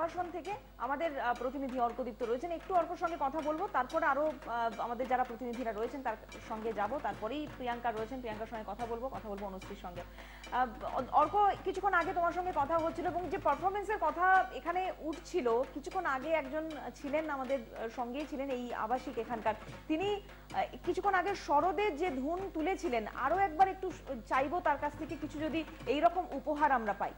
আবাসন থেকে আমাদের প্রতিনিধি অর্কদীপ্ত রয়েছেন, একটু অর্কর সঙ্গে কথা বলবো, তারপরে আরো আমাদের যারা প্রতিনিধিরা রয়েছেন তার সঙ্গে যাব, তারপরেই প্রিয়াঙ্কা রয়েছেন, প্রিয়াঙ্কার সঙ্গে কথা বলবো অনুশ্রীর সঙ্গে। অর্ক, কিছুক্ষণ আগে তোমার সঙ্গে কথা হচ্ছিল এবং যে পারফরমেন্সের কথা এখানে উঠছিল, কিছুক্ষণ আগে একজন ছিলেন আমাদের সঙ্গেই ছিলেন এই আবাসিক এখানকার, তিনি কিছুক্ষণ আগে শরদের যে ধুন তুলেছিলেন, আরো একবার একটু চাইবো তার কাছ থেকে কিছু যদি এইরকম উপহার আমরা পাই।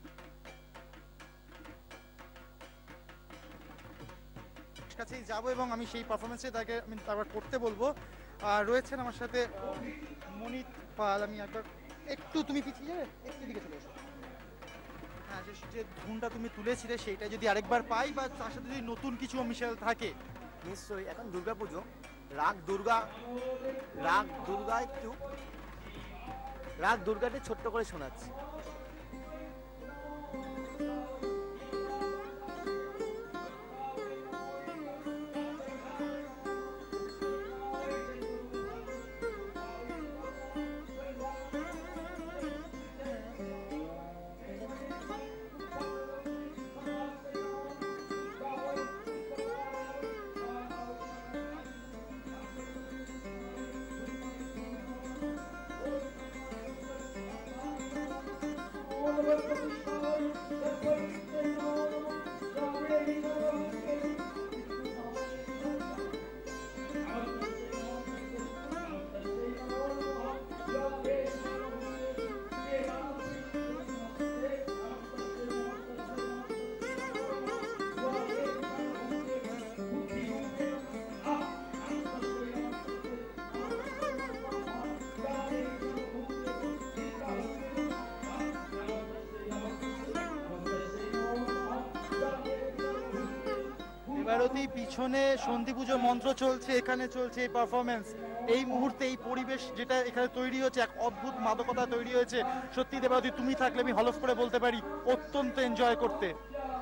কাছেই যাব এবং আমি সেই পারফরমেন্সে তাকে আমি আবার করতে বলবো। রয়েছেন আমার সাথে মনিত পাল। আমি একবার একটু, তুমি পিছিয়ে যাবে, একটু দিকে চলে এসো। হ্যাঁ, যে ধুনটা তুমি তুলেছিলে সেইটা যদি আরেকবার পাই বা তার সাথে যদি নতুন কিছু মিশেল থাকে। নিশ্চয়ই, এখন দুর্গাপুজো, রাগ দুর্গাটি ছোট্ট করে শোনাচ্ছি। এবারতেই পিছনে সন্ধি পুজো মন্ত্র চলছে, এখানে চলছে এই পারফরমেন্স। এই মুহূর্তে এই পরিবেশ যেটা এখানে তৈরি হচ্ছে, এক অদ্ভুত মাদকতা তৈরি হয়েছে। সত্যি দেবাবতী, তুমি থাকলে আমি হলফ করে বলতে পারি অত্যন্ত এনজয় করতে।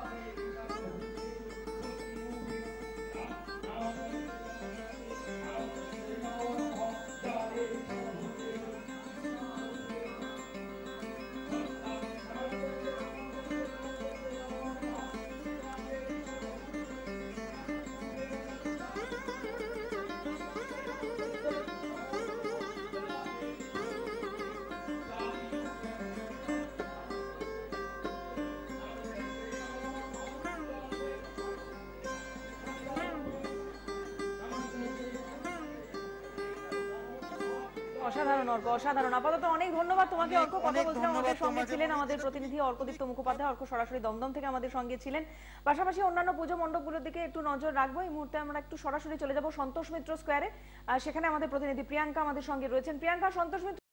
অসাধারণ অর্ক, অসাধারণ। আপাতত অনেক ধন্যবাদ তোমাকে অর্ক। কথা বলছিলাম, আমাদের সঙ্গে ছিলেন আমাদের প্রতিনিধি অর্কদীপ্ত মুখোপাধ্যায়। অর্ক সরাসরি দমদম থেকে আমাদের সঙ্গে ছিলেন। পাশাপাশি অন্যান্য পুজো মণ্ডপগুলোর দিকে একটু নজর রাখবো। এই মুহূর্তে আমরা একটু সরাসরি চলে যাব সন্তোষ মিত্র স্কোয়ারে, সেখানে আমাদের প্রতিনিধি প্রিয়াঙ্কা আমাদের সঙ্গে রয়েছেন। প্রিয়াঙ্কা, সন্তোষ মিত্র